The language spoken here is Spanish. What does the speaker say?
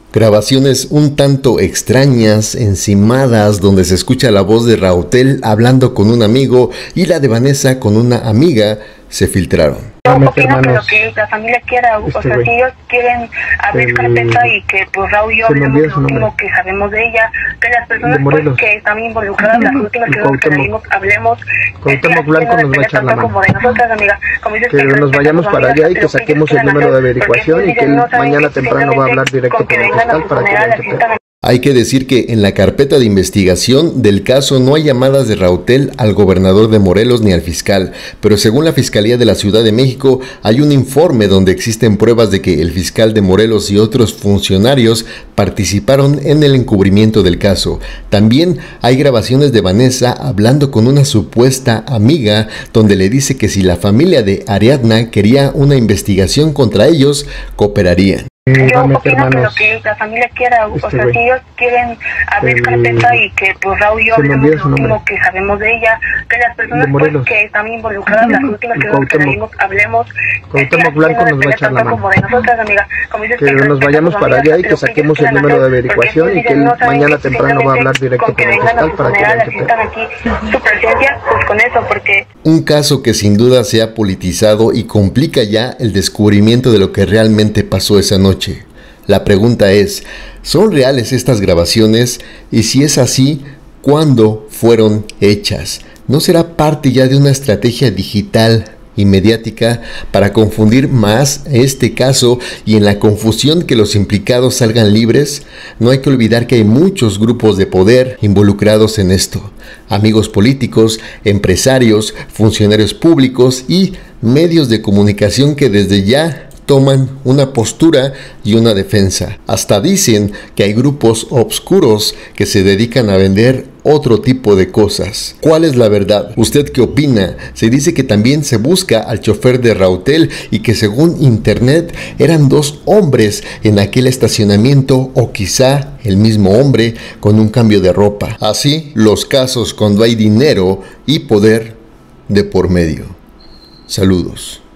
Grabaciones un tanto extrañas, encimadas, donde se escucha la voz de Rautel hablando con un amigo y la de Vanessa con una amiga, se filtraron. Yo opino que lo que la familia quiera, o sea, si ellos quieren abrir carpeta y que pues Raúl y yo hablemos lo último que sabemos de ella, que las personas pues, que están involucradas, las últimas que salimos, hablemos, Cuauhtémoc Blanco nos va a echar la mano. Como de nosotras, amiga, como dices, que nos vayamos para allá y que saquemos el número de averiguación y que él mañana temprano va a hablar directo con el fiscal para que vean qué pedo. Hay que decir que en la carpeta de investigación del caso no hay llamadas de Rautel al gobernador de Morelos ni al fiscal, pero según la Fiscalía de la Ciudad de México hay un informe donde existen pruebas de que el fiscal de Morelos y otros funcionarios participaron en el encubrimiento del caso. También hay grabaciones de Vanessa hablando con una supuesta amiga donde le dice que si la familia de Ariadna quería una investigación contra ellos, cooperarían. Yo opino que lo que la familia quiera, o sea, si ellos quieren abrir carpeta y que pues Raúl y yo hablemos lo último que sabemos de ella, que las personas pues, que están involucradas, las últimas que salimos, hablemos, Cuauhtémoc Blanco nos va a echar la mano. Como de nosotras, amiga, como dices, que nos vayamos para allá y que saquemos el número de averiguación y que él mañana temprano va a hablar directo con el fiscal para que vean qué pedo. Su presencia, pues con eso, porque un caso que sin duda se ha politizado y complica ya el descubrimiento de lo que realmente pasó esa noche. La pregunta es, ¿son reales estas grabaciones? Y si es así, ¿cuándo fueron hechas? ¿No será parte ya de una estrategia digital y mediática para confundir más este caso y en la confusión que los implicados salgan libres? No hay que olvidar que hay muchos grupos de poder involucrados en esto. Amigos políticos, empresarios, funcionarios públicos y medios de comunicación que desde ya toman una postura y una defensa. Hasta dicen que hay grupos obscuros que se dedican a vender otro tipo de cosas. ¿Cuál es la verdad? ¿Usted qué opina? Se dice que también se busca al chofer de Rautel y que según internet eran dos hombres en aquel estacionamiento o quizá el mismo hombre con un cambio de ropa. Así los casos cuando hay dinero y poder de por medio. Saludos.